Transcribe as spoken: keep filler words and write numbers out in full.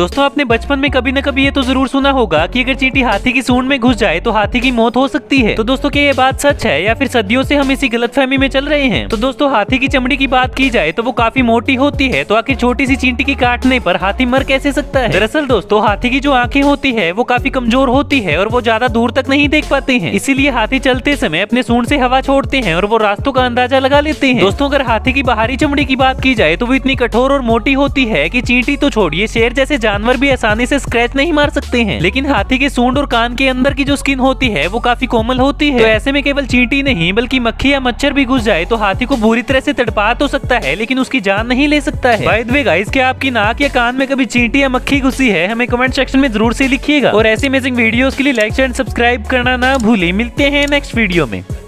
दोस्तों आपने बचपन में कभी न कभी ये तो जरूर सुना होगा कि अगर चींटी हाथी की सूंड में घुस जाए तो हाथी की मौत हो सकती है। तो दोस्तों क्या ये बात सच है या फिर सदियों से हम इसी गलतफहमी में चल रहे हैं? तो दोस्तों हाथी की चमड़ी की बात की जाए तो वो काफी मोटी होती है, तो आखिर छोटी सी चींटी की काटने पर हाथी मर कैसे सकता है? दरअसल दोस्तों हाथी की जो आंखें होती है वो काफी कमजोर होती है और वो ज्यादा दूर तक नहीं देख पाते हैं, इसीलिए हाथी चलते समय अपने सूंड से हवा छोड़ते हैं और वो रास्तों का अंदाजा लगा लेते हैं। दोस्तों अगर हाथी की बाहरी चमड़ी की बात की जाए तो वो इतनी कठोर और मोटी होती है कि चींटी तो छोड़िए, शेर जैसे जानवर भी आसानी से स्क्रैच नहीं मार सकते हैं। लेकिन हाथी के सूंड और कान के अंदर की जो स्किन होती है वो काफी कोमल होती है, तो ऐसे में केवल चींटी नहीं बल्कि मक्खी या मच्छर भी घुस जाए तो हाथी को बुरी तरह से तड़पा तो सकता है लेकिन उसकी जान नहीं ले सकता है। बाय द वे गाइस, क्या आपकी नाक या कान में कभी चींटी या मक्खी घुसी है? हमें कमेंट सेक्शन में जरूर से लिखिएगा और ऐसे अमेजिंग वीडियोस के लिए लाइक शेयर एंड सब्सक्राइब करना ना भूलें। मिलते हैं नेक्स्ट वीडियो में।